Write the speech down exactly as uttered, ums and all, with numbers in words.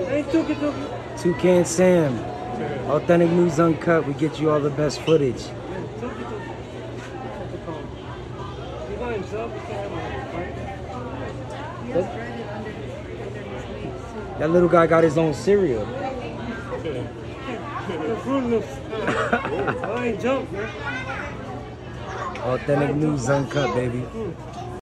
Hey, Toucan, Toucan. Toucan Sam. Authentic News Uncut. We get you all the best footage. Toucan, Toucan. He's by himself. He can't have He has bread under his, under his wings too. That little guy got his own cereal. The Fruit Loops. I ain't jump, man. Authentic News Uncut, baby.